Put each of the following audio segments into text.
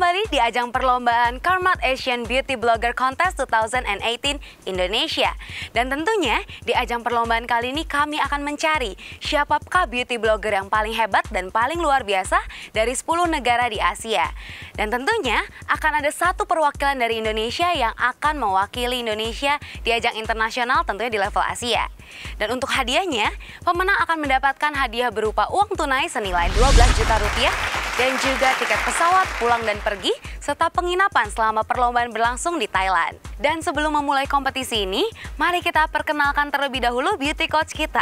kembali di ajang perlombaan Karmat Asian Beauty Blogger Contest 2018 Indonesia. Dan tentunya di ajang perlombaan kali ini kami akan mencari siapakah beauty blogger yang paling hebat dan paling luar biasa dari 10 negara di Asia. Dan tentunya akan ada satu perwakilan dari Indonesia yang akan mewakili Indonesia di ajang internasional tentunya di level Asia. Dan untuk hadiahnya, pemenang akan mendapatkan hadiah berupa uang tunai senilai 12 juta rupiah dan juga tiket pesawat pulang dan pergi serta penginapan selama perlombaan berlangsung di Thailand. Dan sebelum memulai kompetisi ini, mari kita perkenalkan terlebih dahulu beauty coach kita.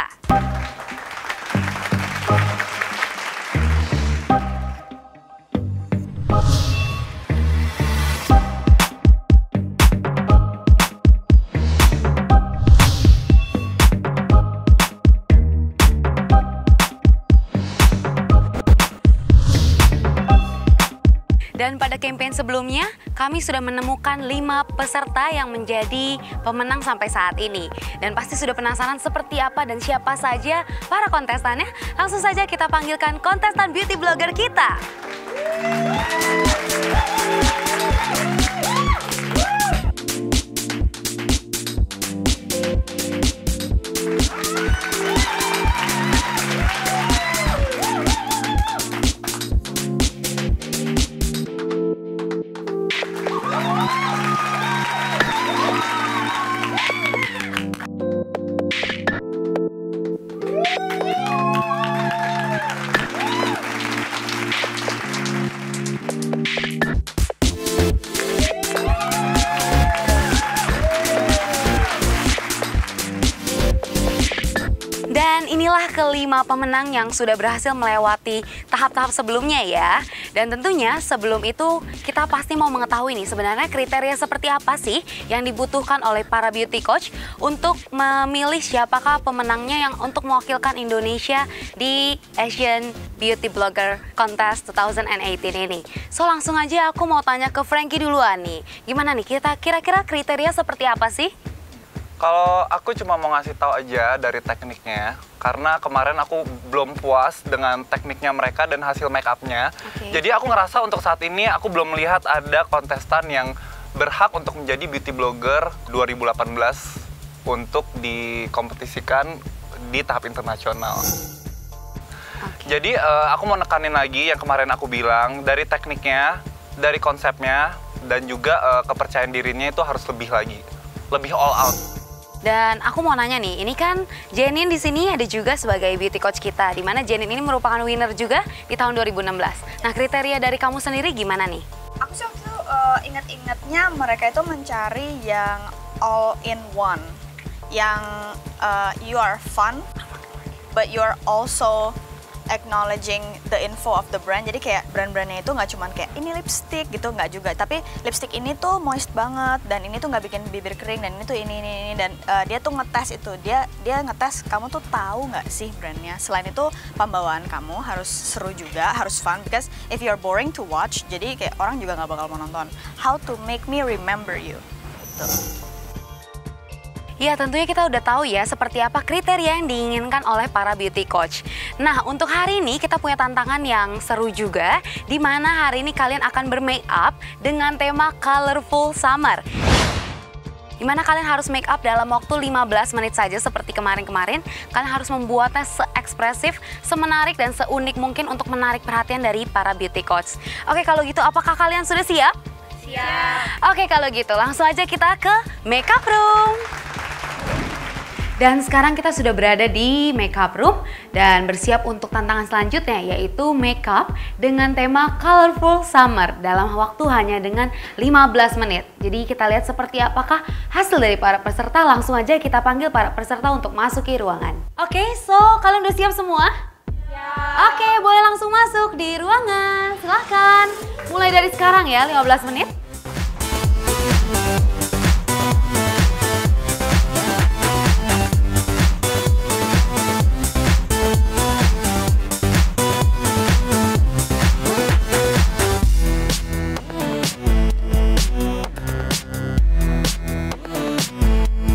Dan pada campaign sebelumnya, kami sudah menemukan 5 peserta yang menjadi pemenang sampai saat ini. Dan pasti sudah penasaran seperti apa dan siapa saja para kontestannya. Langsung saja kita panggilkan kontestan beauty blogger kita. Dan inilah kelima pemenang yang sudah berhasil melewati tahap-tahap sebelumnya ya. Dan tentunya sebelum itu kita pasti mau mengetahui nih sebenarnya kriteria seperti apa sih yang dibutuhkan oleh para beauty coach untuk memilih siapakah pemenangnya yang untuk mewakilkan Indonesia di Asian Beauty Blogger Contest 2018 ini. So langsung aja aku mau tanya ke Frankie duluan nih. Gimana nih kira-kira kriteria seperti apa sih? Kalau aku cuma mau ngasih tahu aja dari tekniknya, karena kemarin aku belum puas dengan tekniknya mereka dan hasil make up-nya. Jadi aku ngerasa untuk saat ini aku belum melihat ada kontestan yang berhak untuk menjadi beauty blogger 2018 untuk dikompetisikan di tahap internasional. Jadi aku mau nekanin lagi yang kemarin aku bilang, dari tekniknya, dari konsepnya, dan juga kepercayaan dirinya itu harus lebih lagi, lebih all out. Dan aku mau nanya nih, ini kan Jenin di sini ada juga sebagai beauty coach kita, di mana Jenin ini merupakan winner juga di tahun 2016. Nah, kriteria dari kamu sendiri gimana nih? Aku sih waktu itu ingat-ingatnya mereka itu mencari yang all in one, yang you are fun, but you are also acknowledging the info of the brand. Jadi kayak brand-brandnya itu nggak cuman kayak ini lipstick gitu, nggak juga. Tapi lipstick ini tuh moist banget dan ini tuh nggak bikin bibir kering dan ini tuh ini dan dia tuh ngetes itu. Dia ngetes kamu tuh tahu nggak sih brandnya. Selain itu pembawaan kamu harus seru juga, harus fun. Because if you're boring to watch, jadi kayak orang juga nggak bakal mau nonton. How to make me remember you. Gitu. Ya tentunya kita udah tahu ya seperti apa kriteria yang diinginkan oleh para beauty coach. Nah untuk hari ini kita punya tantangan yang seru juga, di mana hari ini kalian akan bermake up dengan tema colorful summer. Dimana kalian harus make up dalam waktu 15 menit saja seperti kemarin-kemarin. Kalian harus membuatnya se-ekspresif, semenarik dan seunik mungkin untuk menarik perhatian dari para beauty coach. Oke kalau gitu apakah kalian sudah siap? Siap. Oke kalau gitu langsung aja kita ke makeup room. Dan sekarang kita sudah berada di makeup room dan bersiap untuk tantangan selanjutnya, yaitu makeup dengan tema colorful summer dalam waktu hanya dengan 15 menit. Jadi kita lihat seperti apakah hasil dari para peserta. Langsung aja kita panggil para peserta untuk masuki ruangan. Oke, so kalian udah siap semua? Ya. Oke, boleh langsung masuk di ruangan. Silahkan. Mulai dari sekarang ya, 15 menit.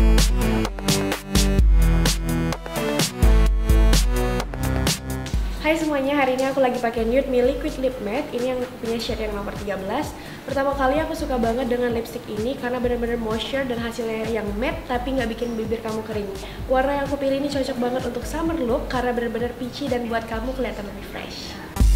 Hai Hai semuanya, hari ini aku lagi pakai Nude Me Liquid Lip Matte. Ini yang punya shade yang nomor 13. Pertama kali aku suka banget dengan lipstick ini karena benar-benar moisture dan hasilnya yang matte tapi nggak bikin bibir kamu kering. Warna yang aku pilih ini cocok banget untuk summer look karena benar-benar peachy dan buat kamu kelihatan lebih fresh.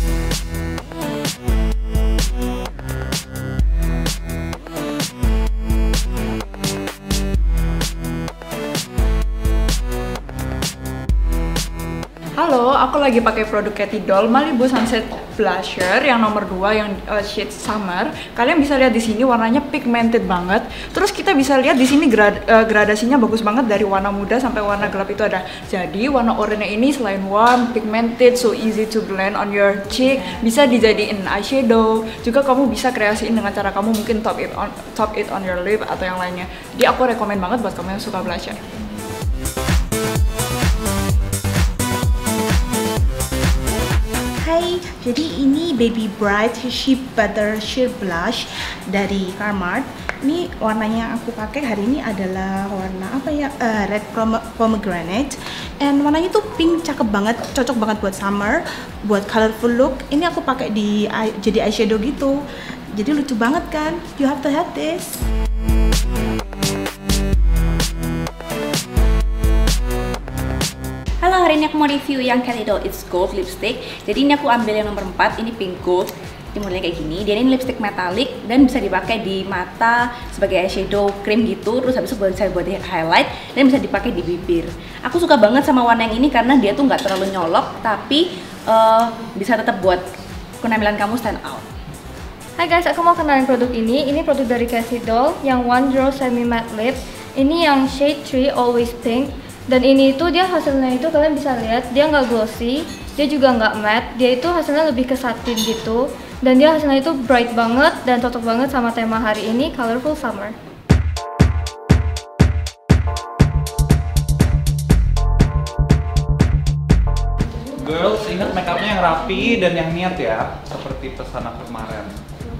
Halo, aku lagi pakai produk Cathy Malibu Sunset Blusher yang nomor 2 yang shade Summer. Kalian bisa lihat di sini warnanya pigmented banget. Terus kita bisa lihat di sini gradasinya bagus banget dari warna muda sampai warna gelap itu ada. Jadi warna oranye ini selain warm, pigmented, so easy to blend on your cheek, bisa dijadiin eyeshadow. Juga kamu bisa kreasiin dengan cara kamu mungkin top it on your lip atau yang lainnya. Jadi aku rekomen banget buat kamu yang suka blusher. Hai, jadi ini Baby Bright Shea Butter Sheer Blush dari Carmart. Ini warnanya yang aku pakai hari ini adalah warna apa ya? Red pomegranate. And warnanya tuh pink, cakep banget, cocok banget buat summer, buat colorful look. Ini aku pakai jadi eyeshadow gitu. Jadi lucu banget kan? You have to have this. Halo, hari ini aku mau review yang Cathy It's Gold lipstick. Jadi ini aku ambil yang nomor 4, ini pink gold. Ini modelnya kayak gini. Dia ini lipstick metalik dan bisa dipakai di mata sebagai eyeshadow cream gitu. Terus habis itu bisa buat highlight dan bisa dipakai di bibir. Aku suka banget sama warna yang ini karena dia tuh nggak terlalu nyolok, tapi bisa tetap buat penampilan kamu stand out. Hai guys, aku mau kenalin produk ini. Ini produk dari Cathy yang One Draw Semi Matte Lip. Ini yang shade 3 Always Pink. Dan ini itu dia hasilnya itu kalian bisa lihat dia nggak glossy, dia juga nggak matte, dia itu hasilnya lebih ke satin gitu. Dan dia hasilnya itu bright banget dan cocok banget sama tema hari ini, colorful summer. Girls, ingat makeupnya yang rapi dan yang niat ya, seperti pesan aku kemarin.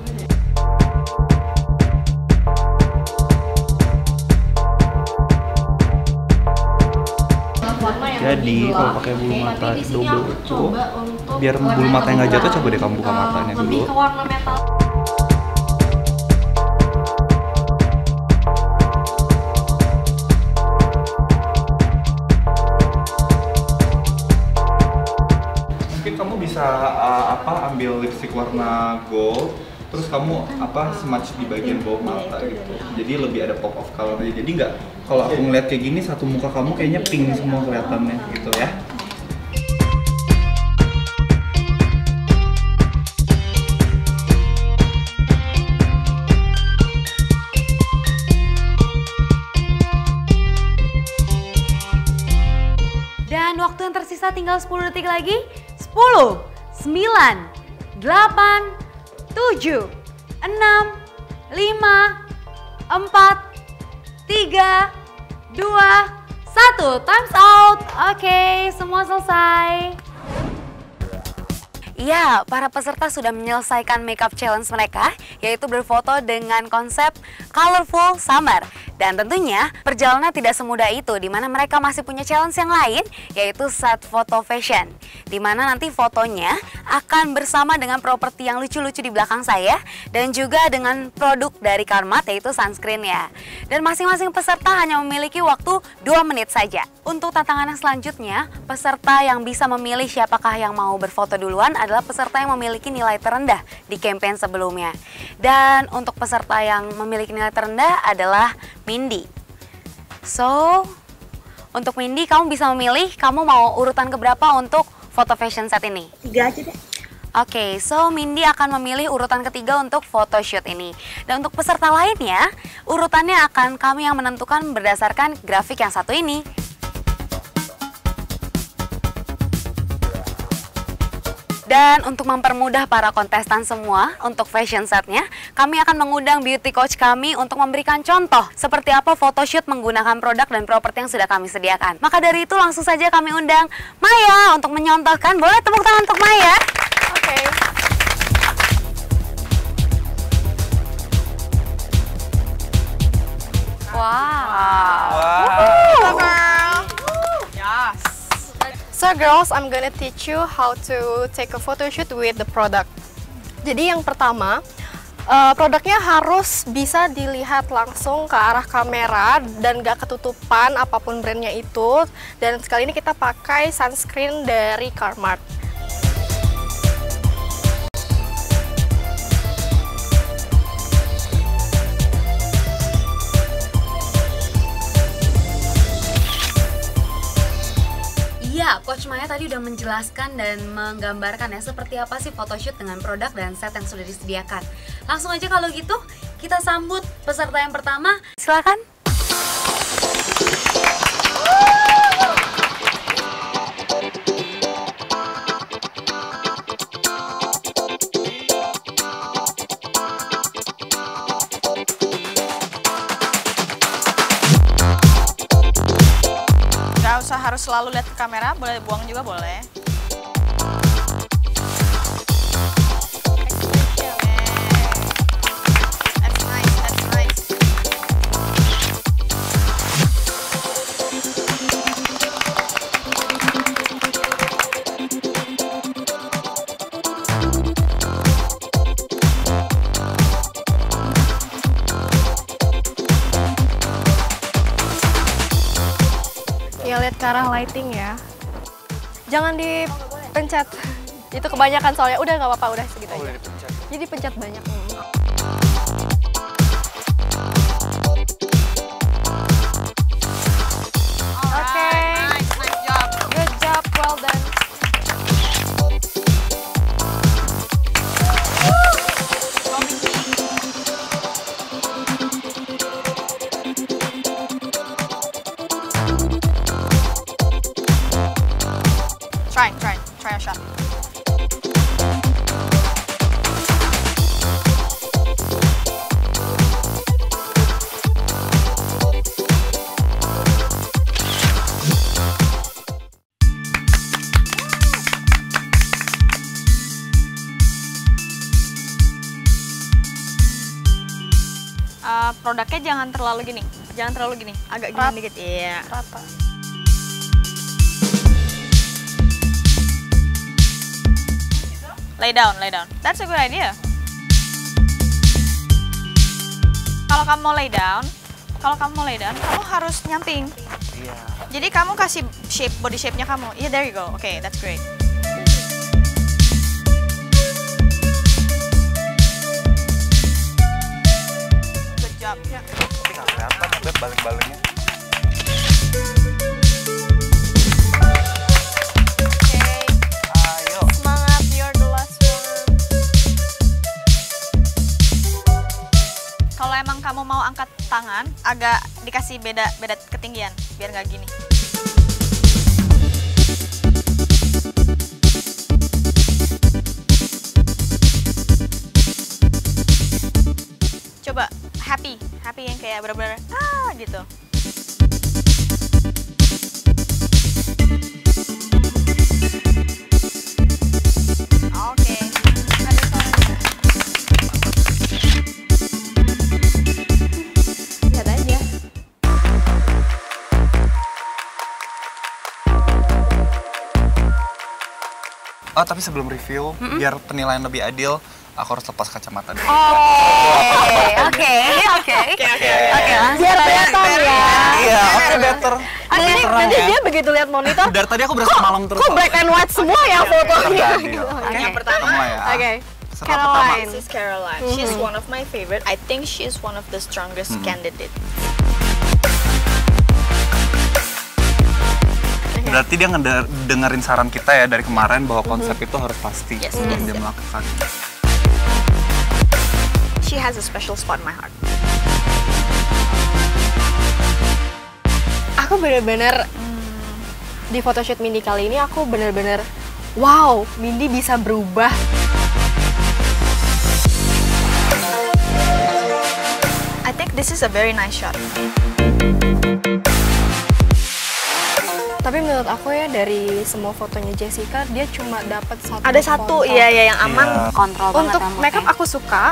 Jadi kalau pakai bulu mata double itu, biar bulu matanya nggak jatuh, coba deh kamu buka matanya dulu. Lebih ke warna metal. Mungkin kamu bisa ambil lipstick warna gold, terus kamu smudge di bagian bawah mata gitu. Jadi lebih ada pop of color-nya. Jadi nggak, kalau aku ngeliat kayak gini satu muka kamu kayaknya pink semua kelihatannya gitu ya. Dan waktu yang tersisa tinggal 10 detik lagi. 10, 9, 8, 7, 6, 5, 4, 3, 2, 1, time's out. Oke, semua selesai. Ya, para peserta sudah menyelesaikan makeup challenge mereka, yaitu berfoto dengan konsep colorful summer. Dan tentunya perjalanannya tidak semudah itu, di mana mereka masih punya challenge yang lain, yaitu set photo fashion. Di mana nanti fotonya akan bersama dengan properti yang lucu-lucu di belakang saya, dan juga dengan produk dari Carmart, yaitu sunscreen ya. Dan masing-masing peserta hanya memiliki waktu 2 menit saja. Untuk tantangan yang selanjutnya, peserta yang bisa memilih siapakah yang mau berfoto duluan adalah peserta yang memiliki nilai terendah di campaign sebelumnya. Dan untuk peserta yang memiliki nilai terendah adalah Mindy. So, untuk Mindy kamu bisa memilih kamu mau urutan keberapa untuk foto fashion set ini? 3 aja deh. Oke, so Mindy akan memilih urutan ketiga untuk photoshoot ini. Dan untuk peserta lainnya, urutannya akan kami yang menentukan berdasarkan grafik yang satu ini. Dan untuk mempermudah para kontestan semua untuk fashion setnya, kami akan mengundang beauty coach kami untuk memberikan contoh seperti apa photoshoot menggunakan produk dan properti yang sudah kami sediakan. Maka dari itu langsung saja kami undang Maya untuk menyontohkan. Boleh tepuk tangan untuk Maya? Oke. Wow. Hello, girl. Yes. So girls, I'm gonna teach you how to take a photo shoot with the product. Jadi yang pertama, produknya harus bisa dilihat langsung ke arah kamera dan gak ketutupan apapun brandnya itu. Dan sekali ini kita pakai sunscreen dari Carmart. Ya, Coach Maya tadi udah menjelaskan dan menggambarkan ya seperti apa sih photoshoot dengan produk dan set yang sudah disediakan. Langsung aja kalau gitu, kita sambut peserta yang pertama. Silakan. Harus selalu lihat ke kamera, boleh buang juga boleh. That's nice, that's nice. Ya, lihat ke arah lighting ya. Jangan dipencet. Itu kebanyakan soalnya. Udah nggak apa-apa, udah segitu aja. Jadi pencet banyak. Oke. Nice job. Good job, well done. Try a shot. Produknya jangan terlalu gini, agak gini dikit. Iya. Rata. Lay down. That's a good idea. Kalau kamu mau lay down, kamu harus nyamping. Iya. Jadi kamu kasih body shape-nya kamu. Yeah, there you go. Okay, that's great. Good job. Tapi nggak kelihatan ya, baling-balingnya. Kalau emang kamu mau angkat tangan, agak dikasih beda ketinggian, biar nggak gini. Coba happy yang kayak bener-bener gitu. Oke. Lihat aja. Oh, tapi sebelum review, biar penilaian lebih adil, aku harus lepas kacamata dulu. Oke. Biar kelihatan ya. Iya, oke, better. Nanti dia begitu lihat monitor. Dari tadi aku berasa malam terus. Kok black and white semua ya fotonya? Yang pertama, Oke. Peserta pertama. this is Caroline. She's one of my favorite. I think she's one of the strongest candidate. Berarti dia ngedengerin saran kita ya dari kemarin bahwa konsep itu harus pasti sebelum dia melakukan. She has a special spot in my heart. Aku bener-bener di photoshoot Mindy kali ini aku bener-bener wow, Mindy bisa berubah. I think this is a very nice shot. Tapi menurut aku ya dari semua fotonya Jessica dia cuma dapat satu. Ada satu, foto. iya yang aman. Kontrol banget Untuk rambutnya. makeup aku suka.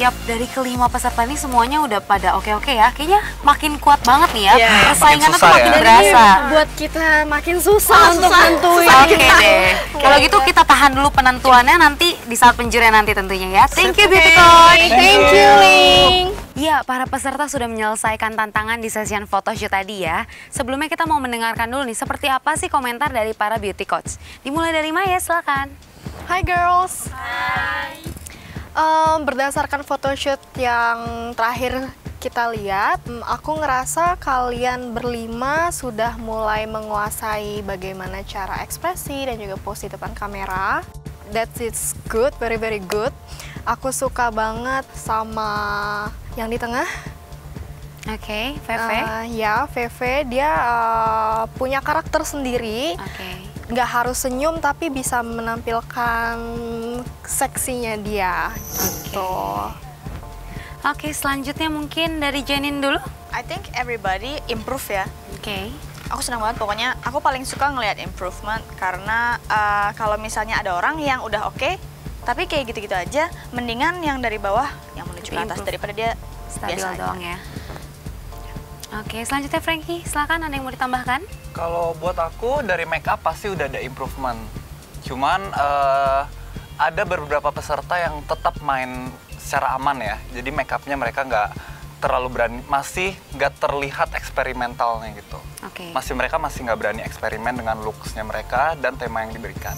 setiap dari kelima peserta ini semuanya udah pada oke-oke ya. Kayaknya makin kuat banget nih ya. Persaingannya tuh makin berasa. Buat kita makin susah untuk nentuin. Oke deh. Kalau gitu kita tahan dulu penentuannya nanti di saat penjurian nanti tentunya ya. Thank you Beauty Coach. Thank you, Ling. Ya, para peserta sudah menyelesaikan tantangan di session photoshoot tadi ya. Sebelumnya kita mau mendengarkan dulu nih, seperti apa sih komentar dari para beauty coach. Dimulai dari Maya, silakan. Hi girls. Hi. Berdasarkan photoshoot yang terakhir kita lihat, aku ngerasa kalian berlima sudah mulai menguasai bagaimana cara ekspresi dan juga pose di depan kamera. That is good, very very good. Aku suka banget sama yang di tengah. Oke, Feve. Ya, Feve dia punya karakter sendiri. Nggak harus senyum tapi bisa menampilkan seksinya dia. Gitu. Oke, selanjutnya mungkin dari Jenin dulu. I think everybody improve ya. Oke. Aku senang banget, pokoknya aku paling suka ngelihat improvement karena kalau misalnya ada orang yang udah oke, tapi kayak gitu-gitu aja, mendingan yang dari bawah yang menuju ke atas daripada dia stabil biasa doang aja. ya. Oke, selanjutnya Frankie, silakan ada yang mau ditambahkan? Kalau buat aku dari make up pasti udah ada improvement. Cuman ada beberapa peserta yang tetap main secara aman ya. Jadi make upnya mereka nggak terlalu berani, masih nggak terlihat eksperimentalnya gitu. Mereka masih nggak berani eksperimen dengan looks-nya mereka dan tema yang diberikan.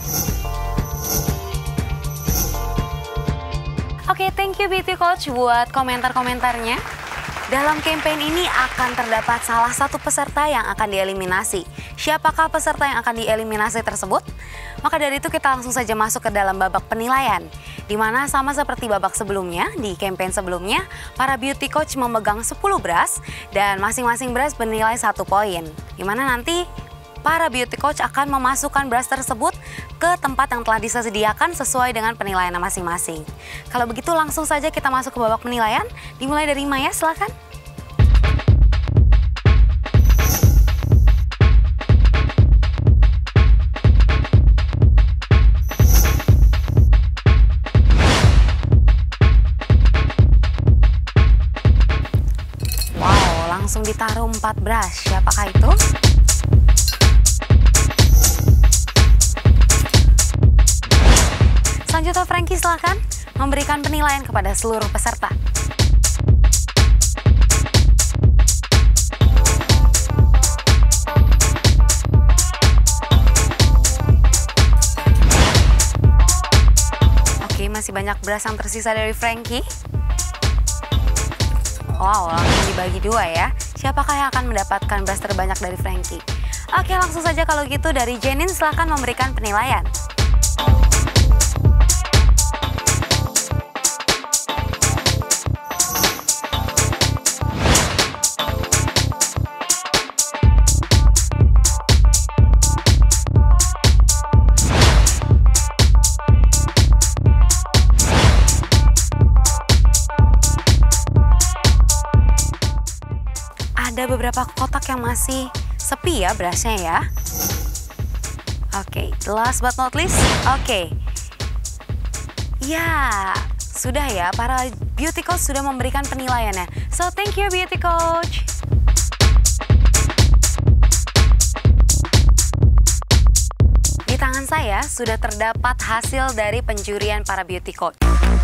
Oke, thank you Beauty Coach buat komentar-komentarnya. Dalam campaign ini akan terdapat salah satu peserta yang akan dieliminasi. Siapakah peserta yang akan dieliminasi tersebut? Maka dari itu kita langsung saja masuk ke dalam babak penilaian. Di mana sama seperti babak sebelumnya, di campaign sebelumnya, para beauty coach memegang 10 brush dan masing-masing brush bernilai 1 poin. Di mana nanti para beauty coach akan memasukkan brush tersebut ke tempat yang telah disediakan sesuai dengan penilaian masing-masing. Kalau begitu langsung saja kita masuk ke babak penilaian. Dimulai dari Maya, silakan. Wow, langsung ditaruh 4 brush. Siapakah itu? Selanjutnya Frankie silakan memberikan penilaian kepada seluruh peserta. Oke, masih banyak brush yang tersisa dari Frankie. Wow, langsung dibagi 2 ya. Siapakah yang akan mendapatkan brush terbanyak dari Frankie? Oke, langsung saja kalau gitu dari Jenin silakan memberikan penilaian. Ada beberapa kotak yang masih sepi ya brushnya ya. Oke, last but not least. Oke. Ya, sudah ya, para beauty coach sudah memberikan penilaiannya. So, thank you beauty coach. Di tangan saya sudah terdapat hasil dari penjurian para beauty coach.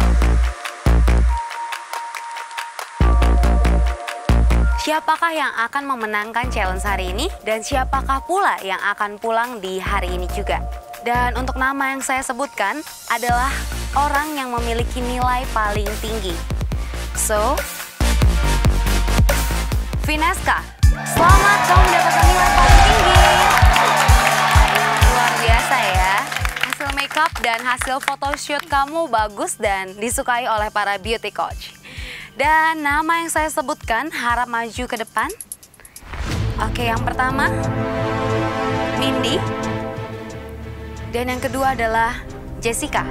Siapakah yang akan memenangkan challenge hari ini dan siapakah pula yang akan pulang di hari ini juga. Dan untuk nama yang saya sebutkan adalah orang yang memiliki nilai paling tinggi. So, Vineska, selamat kamu mendapatkan nilai paling tinggi. Luar biasa ya. Hasil makeup dan hasil photoshoot kamu bagus dan disukai oleh para beauty coach. Dan nama yang saya sebutkan harap maju ke depan. Oke, yang pertama Mindy. Dan yang kedua adalah Jessica.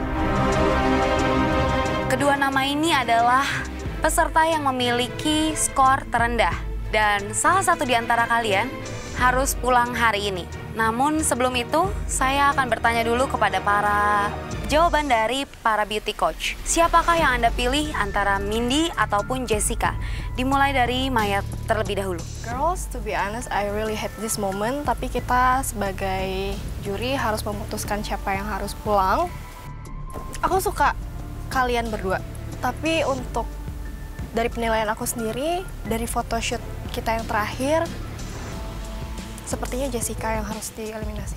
Kedua nama ini adalah peserta yang memiliki skor terendah. Dan salah satu di antara kalian harus pulang hari ini. Namun sebelum itu, saya akan bertanya dulu kepada jawaban dari para beauty coach. Siapakah yang Anda pilih antara Mindy ataupun Jessica? Dimulai dari Maya terlebih dahulu. Girls, to be honest, I really hate this moment. Tapi kita sebagai juri harus memutuskan siapa yang harus pulang. Aku suka kalian berdua. Tapi untuk dari penilaian aku sendiri, dari photoshoot kita yang terakhir, sepertinya Jessica yang harus dieliminasi.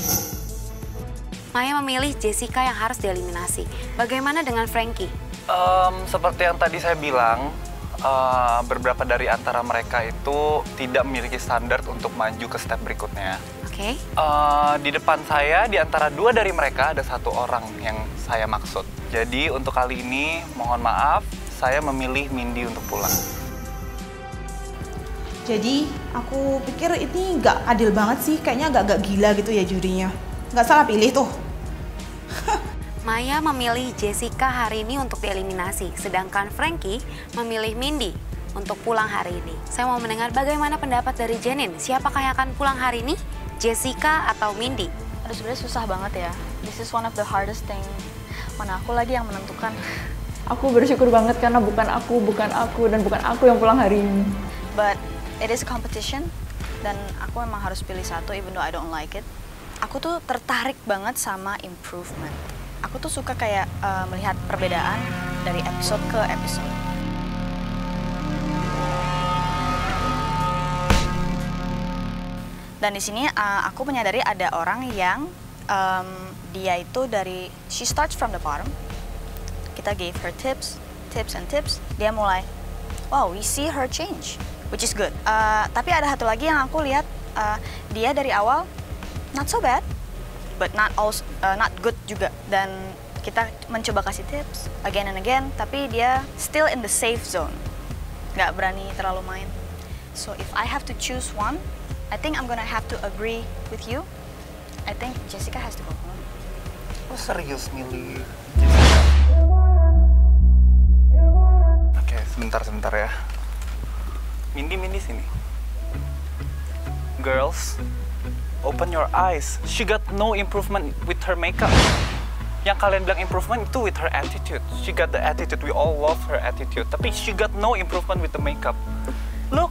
Maya memilih Jessica yang harus dieliminasi. Bagaimana dengan Frankie? Seperti yang tadi saya bilang, beberapa dari antara mereka itu tidak memiliki standar untuk maju ke step berikutnya. Oke. Di depan saya, di antara dua dari mereka ada satu orang yang saya maksud. Jadi untuk kali ini, mohon maaf, saya memilih Mindy untuk pulang. Jadi aku pikir ini nggak adil banget sih, kayaknya agak gila gitu ya jurinya. Nggak salah pilih tuh. Maya memilih Jessica hari ini untuk dieliminasi, sedangkan Frankie memilih Mindy untuk pulang hari ini. Saya mau mendengar bagaimana pendapat dari Jenin. Siapakah yang akan pulang hari ini? Jessica atau Mindy? Aduh, sebenarnya susah banget ya. This is one of the hardest thing. Mana aku lagi yang menentukan. Aku bersyukur banget karena bukan aku, dan bukan aku yang pulang hari ini. But it is a competition, dan aku memang harus pilih satu even though I don't like it. Aku tuh tertarik banget sama improvement. Aku tuh suka kayak melihat perbedaan dari episode ke episode. Dan di sini aku menyadari ada orang yang dia itu she starts from the bottom. Kita gave her tips. Dia mulai, wow, we see her change, which is good. Tapi ada satu lagi yang aku lihat, dia dari awal not so bad, but not good juga. Dan kita mencoba kasih tips again and again, tapi dia still in the safe zone, nggak berani terlalu main. So if I have to choose one, I think I'm gonna have to agree with you. I think Jessica has to go home. Oh, serius milih Jessica? Sebentar ya. Mindy sini. Girls, open your eyes. She got no improvement with her makeup. Yang kalian bilang improvement itu with her attitude. She got the attitude. We all love her attitude. Tapi she got no improvement with the makeup. Look.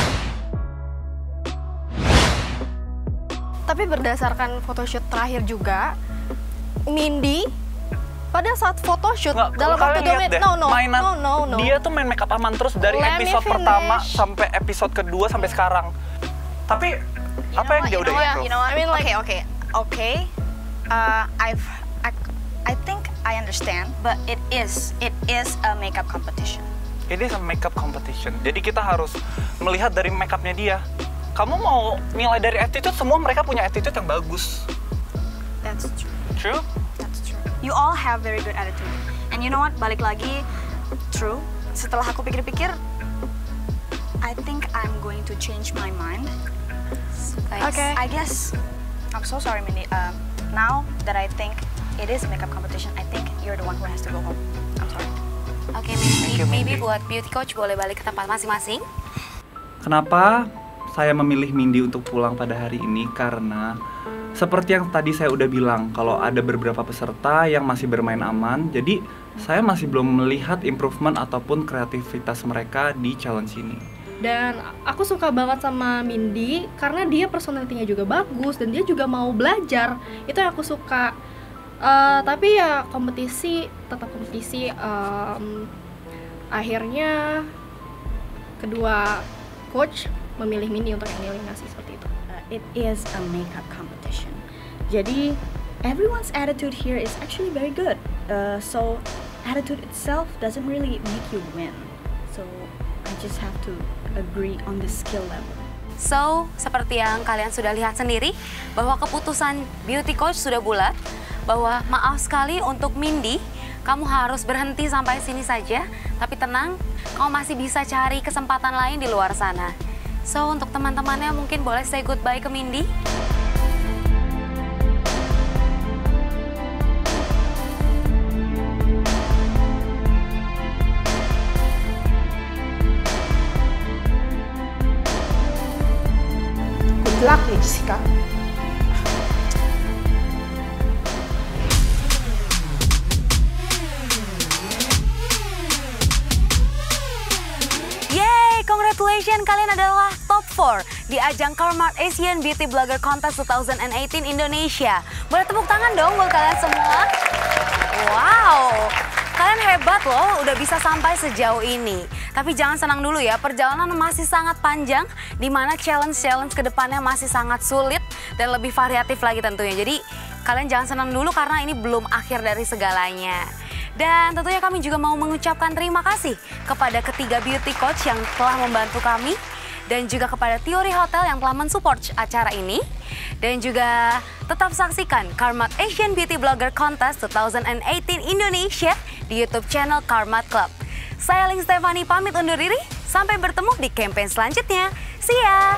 Tapi berdasarkan photoshoot terakhir juga, Mindy pada saat photoshoot dalam waktu 2 menit, no. Dia tuh main makeup aman terus dari episode pertama sampai episode kedua sampai sekarang. Tapi apa yang dia udah improve? You know what? I mean, like, okay. I think I understand, but it is a makeup competition. It is a makeup competition. Jadi kita harus melihat dari makeupnya dia. Kamu mau nilai dari attitude, semua mereka punya attitude yang bagus. That's true. True? That's true. You all have very good attitude. And you know what? Balik lagi, true. Setelah aku pikir-pikir, I think I'm going to change my mind. Okay. I guess, I'm so sorry, Mindy. Now that I think it is a makeup competition, I think you're the one who has to go home. I'm sorry. Oke, maybe buat beauty coach boleh balik ke tempat masing-masing. Kenapa saya memilih Mindy untuk pulang pada hari ini? Karena seperti yang tadi saya udah bilang, kalau ada beberapa peserta yang masih bermain aman, jadi saya masih belum melihat improvement ataupun kreativitas mereka di challenge ini. Dan aku suka banget sama Mindy karena dia personality-nya juga bagus dan dia juga mau belajar. Itu yang aku suka. Tapi ya tetap kompetisi. Akhirnya kedua coach memilih Mindy untuk eliminasi seperti itu. It is a makeup competition. Jadi everyone's attitude here is actually very good. So attitude itself doesn't really make you win. So I just have to agree on the skill level. So, seperti yang kalian sudah lihat sendiri, bahwa keputusan beauty coach sudah bulat, bahwa maaf sekali untuk Mindy, kamu harus berhenti sampai sini saja, tapi tenang, kamu masih bisa cari kesempatan lain di luar sana. So, untuk teman-temannya mungkin boleh say goodbye ke Mindy. Good luck ya Jessica. Congratulations, kalian adalah top 4 di ajang Carmart Asian Beauty Blogger Contest 2018 Indonesia. Boleh tepuk tangan dong buat kalian semua. Wow, kalian hebat loh, udah bisa sampai sejauh ini. Tapi jangan senang dulu ya, perjalanan masih sangat panjang, di mana challenge-challenge kedepannya masih sangat sulit dan lebih variatif lagi tentunya. Jadi kalian jangan senang dulu karena ini belum akhir dari segalanya. Dan tentunya kami juga mau mengucapkan terima kasih kepada ketiga beauty coach yang telah membantu kami, dan juga kepada Theory Hotel yang telah mensupport acara ini. Dan juga tetap saksikan Carmart Asian Beauty Blogger Contest 2018 Indonesia di YouTube channel Carmart Club. Saya Ling Stefani pamit undur diri, sampai bertemu di campaign selanjutnya. See ya!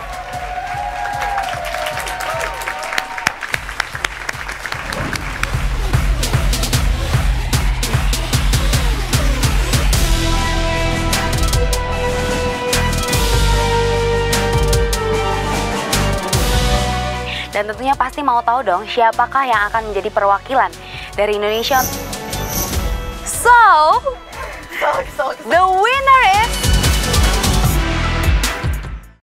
Dan tentunya pasti mau tahu dong siapakah yang akan menjadi perwakilan dari Indonesia. So the winner is